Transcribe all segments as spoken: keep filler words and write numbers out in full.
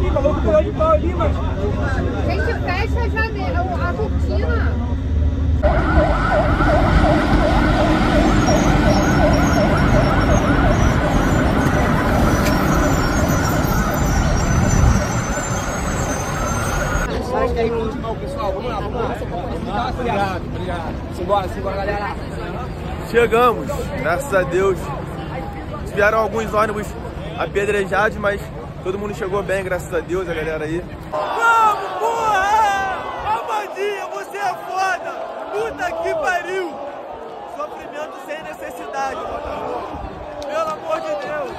ali, falou que pulou de pau ali, mas... Gente, fecha a janela, a cortina. Pessoal, vamos lá, vamos lá. Obrigado, obrigado. Simbora, simbora, galera. Chegamos, graças a Deus. Vieram alguns ônibus apedrejados, mas todo mundo chegou bem, graças a Deus, a galera aí. Vamos, porra! Amandinha, você é foda! Puta que pariu! Sofrimento sem necessidade, Botafogo. Pelo amor de Deus!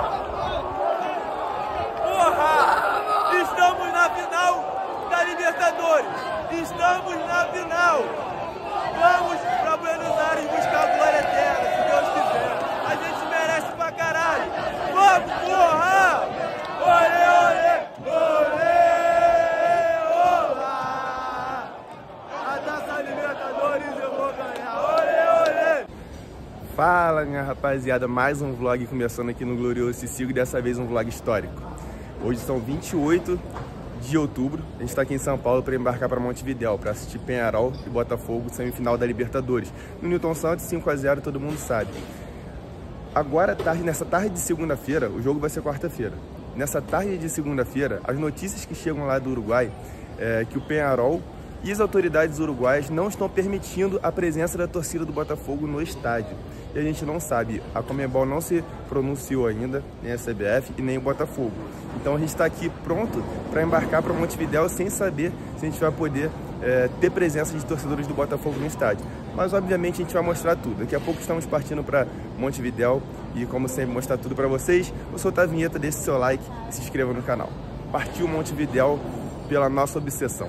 Porra! Estamos na final da Libertadores! Estamos na final! Vamos pra Buenos Aires buscar a glória eterna, se Deus quiser! A gente merece pra caralho! Vamos, porra! Olê, olê! Olê! Olá! A taça Libertadores eu vou ganhar! Olê, olê! Fala, minha rapaziada! Mais um vlog começando aqui no Glorioso Cicigo e dessa vez um vlog histórico. Hoje são vinte e oito de outubro, a gente está aqui em São Paulo para embarcar para Montevidéu, para assistir Peñarol e Botafogo, semifinal da Libertadores. No Newton Santos, cinco a zero, todo mundo sabe. Agora, tarde, nessa tarde de segunda-feira, o jogo vai ser quarta-feira. Nessa tarde de segunda-feira, as notícias que chegam lá do Uruguai é que o Peñarol e as autoridades uruguaias não estão permitindo a presença da torcida do Botafogo no estádio. E a gente não sabe, a Conmebol não se pronunciou ainda, nem a C B F e nem o Botafogo. Então a gente está aqui pronto para embarcar para Montevidéu sem saber se a gente vai poder é, ter presença de torcedores do Botafogo no estádio. Mas obviamente a gente vai mostrar tudo. Daqui a pouco estamos partindo para Montevidéu e, como sempre, mostrar tudo para vocês. Vou soltar a vinheta, deixe seu like e se inscreva no canal. Partiu Montevidéu pela nossa obsessão.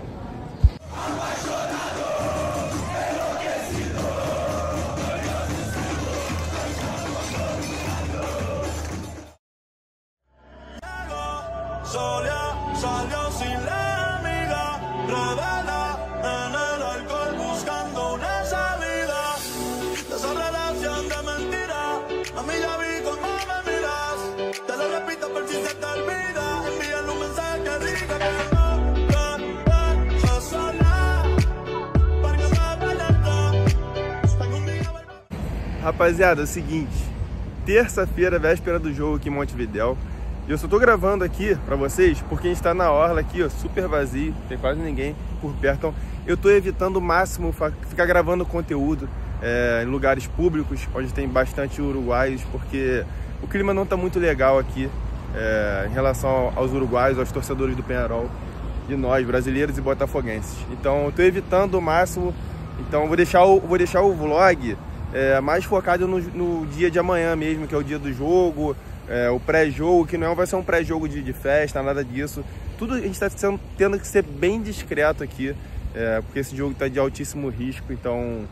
Salió sin la amiga, revela en el alcohol buscando una salida de esa relación de mentira. A mí ya vi cómo me miras, te lo repito por si se te olvida. Envíale un mensaje que diga que no te dejo sola, para que me alerta. Tengo un día. Rapaziada, é o seguinte, terça-feira, véspera do jogo aqui em Montevidéu. E eu só tô gravando aqui pra vocês porque a gente tá na orla aqui, ó, super vazio, tem quase ninguém por perto. Então eu tô evitando o máximo ficar gravando conteúdo é, em lugares públicos, onde tem bastante uruguaios, porque o clima não tá muito legal aqui é, em relação aos uruguaios, aos torcedores do Peñarol, de nós, brasileiros e botafoguenses. Então eu tô evitando o máximo, então vou deixar o, vou deixar o vlog é, mais focado no, no dia de amanhã mesmo, que é o dia do jogo. É, o pré-jogo, que não vai ser um pré-jogo de, de festa, nada disso. Tudo a gente está tendo que ser bem discreto aqui, é, porque esse jogo está de altíssimo risco. Então,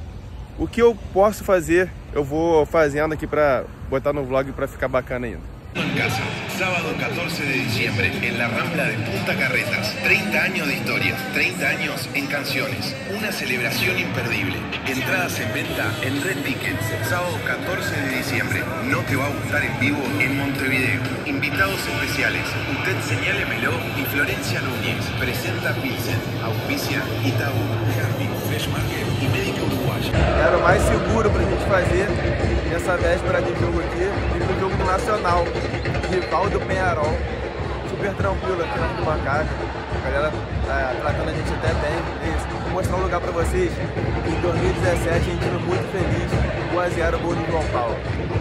o que eu posso fazer, eu vou fazendo aqui para botar no vlog para ficar bacana ainda. En casa, sábado catorce de diciembre, en la Rambla de Punta Carretas. treinta años de historia, treinta años en canciones. Una celebración imperdible. Entradas en venta en Red Tickets. Sábado catorce de diciembre. No te va a gustar en vivo en Montevideo. Invitados especiales. Usted señálemelo y Florencia Núñez. Presenta Pilsen. Auspicia Itaú. Jardín Fresh Market y Médica Uruguaya. Era o mais seguro pra gente fazer nessa véspera de jogo aqui, e pro jogo do Nacional, rival do Peñarol. Super tranquilo aqui na arquibancada. A galera tá tratando a gente até bem. Isso. Vou mostrar um lugar pra vocês. Em dois mil e dezessete a gente foi muito feliz. um a zero gol do João Paulo.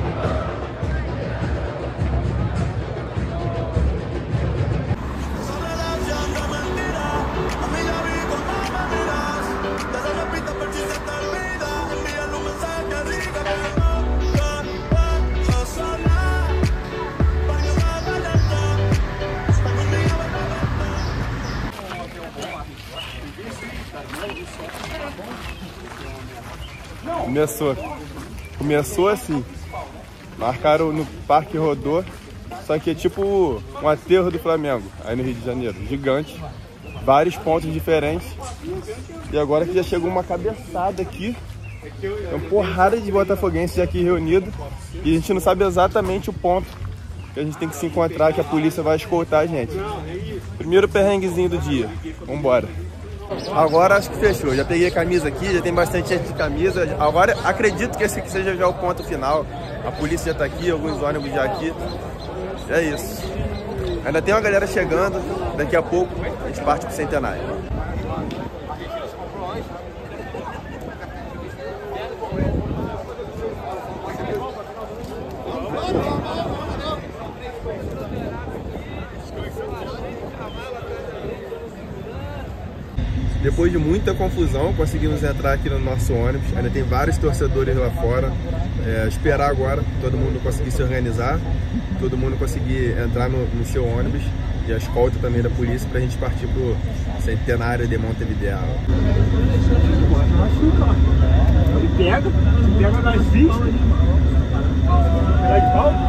Começou. Começou assim. Marcaram no Parque Rodô. Só que é tipo um aterro do Flamengo, aí no Rio de Janeiro. Gigante. Vários pontos diferentes. E agora que já chegou uma cabeçada aqui. É uma porrada de botafoguenses aqui reunidos. E a gente não sabe exatamente o ponto que a gente tem que se encontrar, que a polícia vai escoltar a gente. Primeiro perrenguezinho do dia. Vambora. Agora acho que fechou. Já peguei a camisa aqui, já tem bastante gente de camisa. Agora acredito que esse aqui seja já o ponto final. A polícia já tá aqui, alguns ônibus já aqui. É isso. Ainda tem uma galera chegando. Daqui a pouco a gente parte pro Centenário. Depois de muita confusão, conseguimos entrar aqui no nosso ônibus. Ainda tem vários torcedores lá fora. É, esperar agora todo mundo conseguir se organizar, todo mundo conseguir entrar no, no seu ônibus e a escolta também da polícia para a gente partir pro Centenário de Montevideo. Ele pega, pega nas vistas. Pega de pau.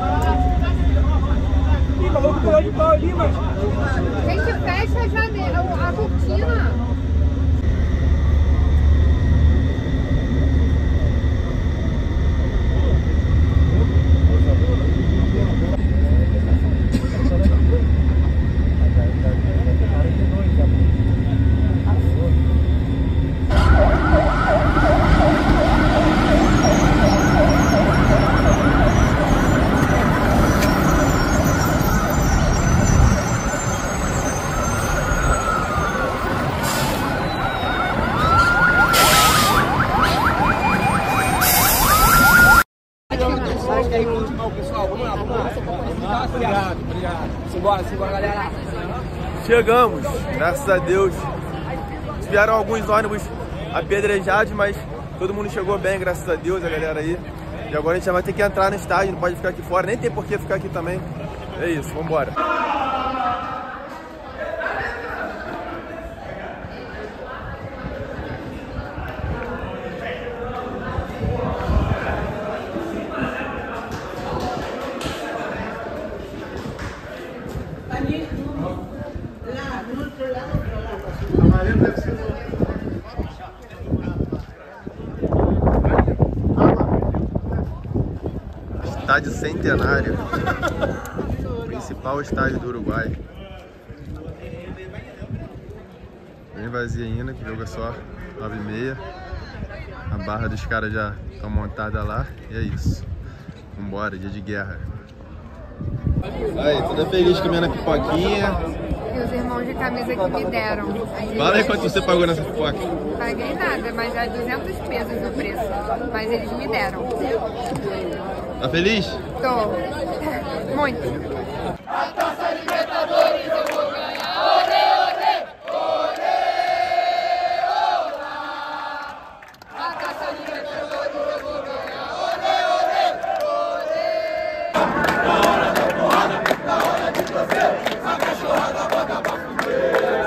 Ih, maluco pulou de pau ali, mas... Gente, fecha a janela, a cortina. Pessoal, vamos lá, vamos lá. Obrigado, obrigado. Simbora, simbora, galera. Chegamos, graças a Deus. Vieram alguns ônibus apedrejados, mas todo mundo chegou bem, graças a Deus, a galera aí. E agora a gente já vai ter que entrar no estádio, não pode ficar aqui fora, nem tem por que ficar aqui também. É isso, vambora. Estádio Centenário, principal estádio do Uruguai. Bem vazio ainda, que jogo é só nove e meia. A barra dos caras já estão montada lá e é isso. Vambora, dia de guerra. Aí, toda feliz comendo a pipoquinha. E os irmãos de camisa que me deram. Fala aí quanto você pagou nessa pipoca. Paguei nada, mas é duzentos pesos o preço. Mas eles me deram. Tá feliz? Tô. Muito. A Taça Libertadores eu vou ganhar. Olê, olê, olê, olá. A Taça Libertadores eu vou ganhar. Olê, olê, olê. Na hora da porrada, na hora de torcer, a cachorrada bota pra fuder.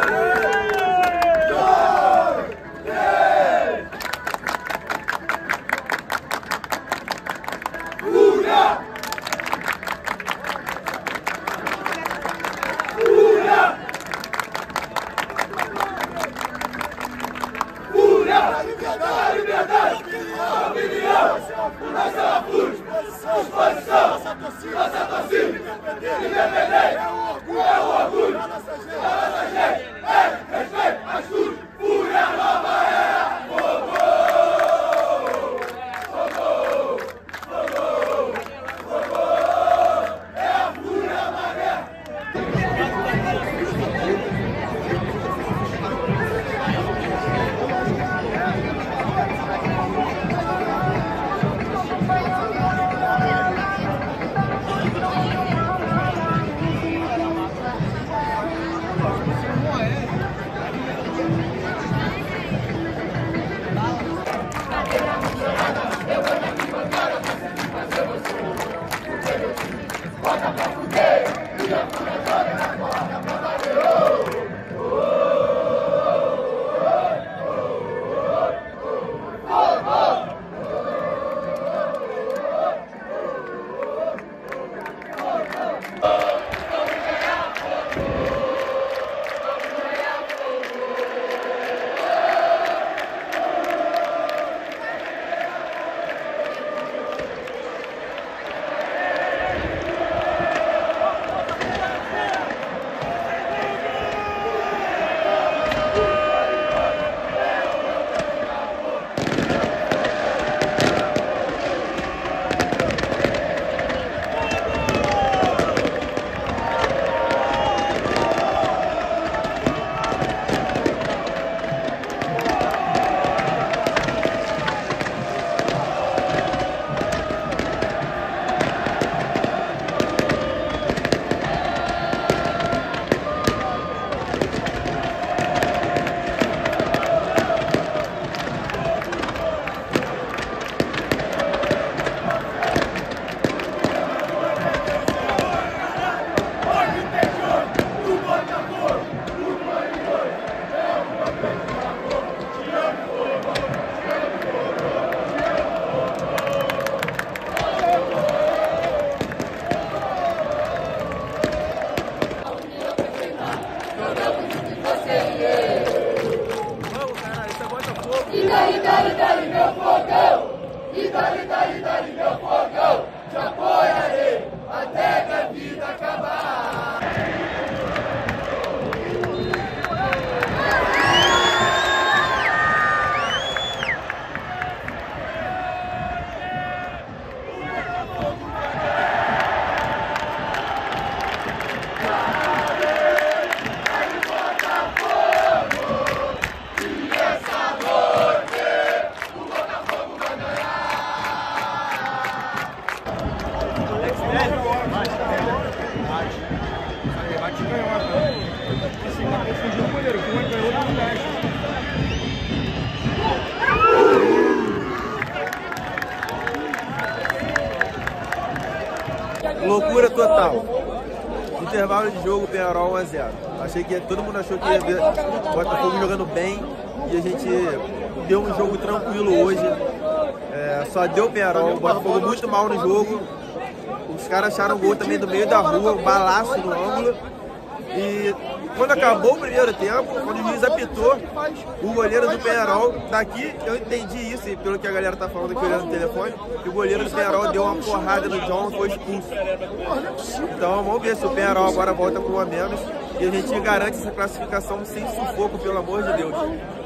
total. Intervalo de jogo, Penharol um a zero. Achei que todo mundo achou que ia ver o Botafogo jogando bem e a gente deu um jogo tranquilo hoje. É, só deu Penharol, o Botafogo muito mal no jogo. Os caras acharam o gol também do meio da rua, um balaço no ângulo. E quando acabou o primeiro tempo, quando o juiz apitou, o goleiro do Penharol, daqui eu entendi isso, e pelo que a galera tá falando aqui olhando no telefone, que o goleiro do Penharol deu uma porrada no John e foi expulso. Então vamos ver se o Penharol agora volta com um a menos e a gente garante essa classificação sem sufoco, pelo amor de Deus.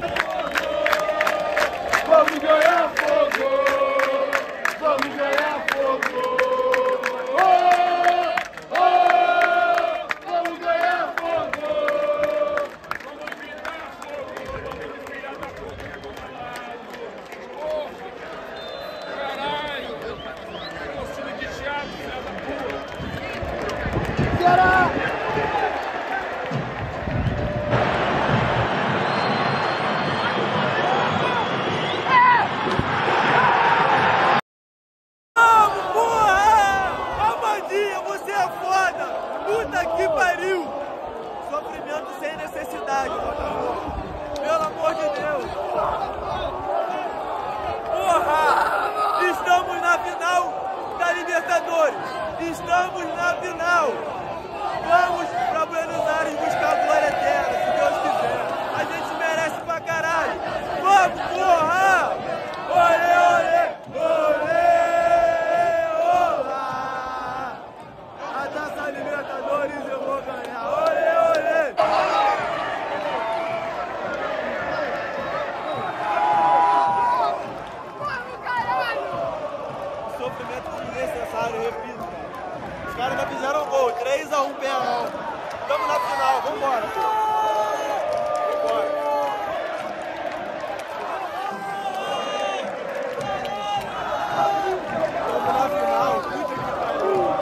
Vamos ganhar fogo! Vamos ganhar fogo! Puta que pariu! Sofrimento sem necessidade, Botafogo. Pelo amor de Deus! Porra! Estamos na final da Libertadores! Estamos na final! Vamos pra Buenos Aires buscar a glória eterna, se Deus quiser! A gente merece pra caralho! Vamos, porra! Olê, olê, olê! Libertadores eu vou ganhar, olê, olê! Vamos, caralho! Sofrimento desnecessário, eu repito, cara. Os caras já fizeram gol, três a um Penharol. Estamos na final, vambora! Vambora! Estamos na final, puta que pariu!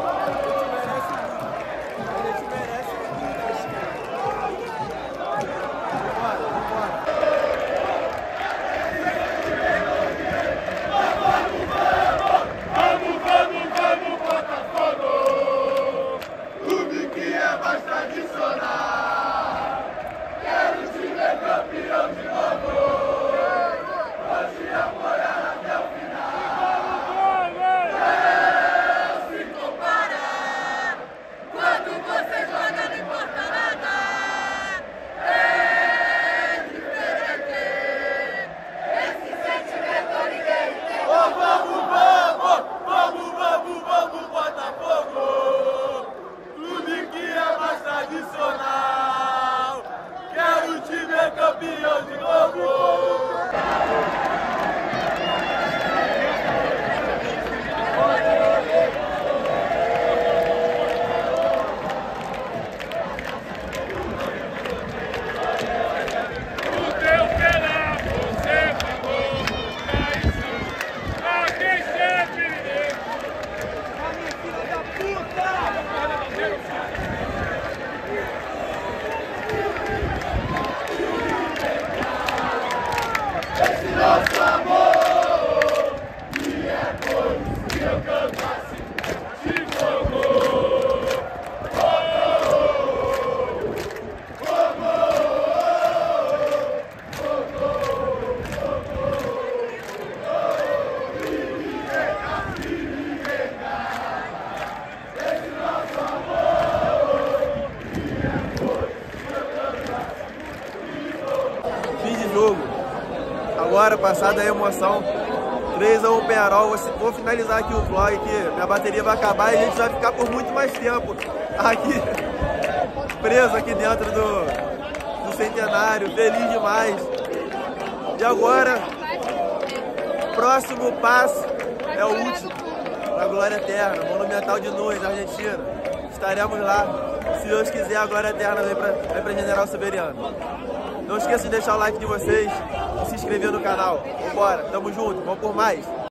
Agora, passada a emoção, três a um Penharol, vou finalizar aqui o vlog, que minha bateria vai acabar e a gente vai ficar por muito mais tempo aqui, preso aqui dentro do, do Centenário, feliz demais. E agora, próximo passo é o último, a Glória Eterna, Monumental de Nunes, Argentina. Estaremos lá, se Deus quiser, a Glória Eterna vem pra, vem pra General Severiano. Não esqueça de deixar o like de vocês e se inscrever no canal. Vambora, tamo junto, vamos por mais.